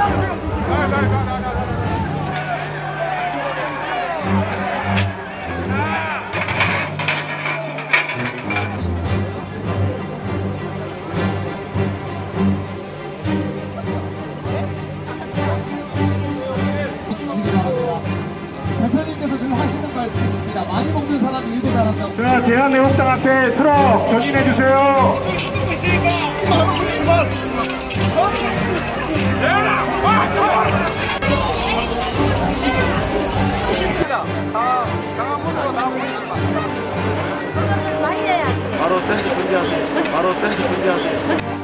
대표님께서 늘 하시는 말씀이 있습니다. 많이 먹는 사람이 일도 잘한다고. 자, 대한내국당 앞에 트럭 견인해 주세요. 바로 댄스 준비하세요. 바로 댄스 준비하세요.